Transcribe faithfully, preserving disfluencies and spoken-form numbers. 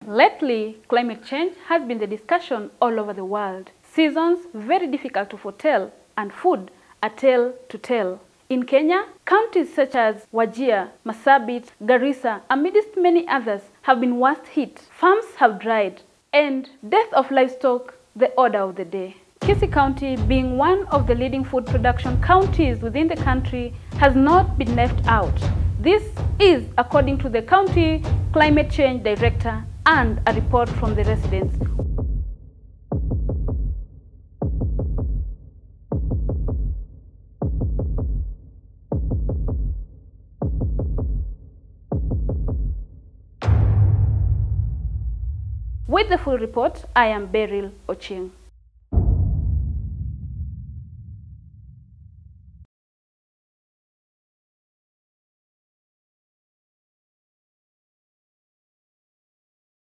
Lately, climate change has been the discussion all over the world. Seasons very difficult to foretell, and food a tale to tell. In Kenya, counties such as Wajir, Marsabit, Garissa, amidst many others, have been worst hit. Farms have dried, and death of livestock the order of the day. Kisii County, being one of the leading food production counties within the country, has not been left out. This is according to the county climate change director and a report from the residents. With the full report, I am Beryl Oching.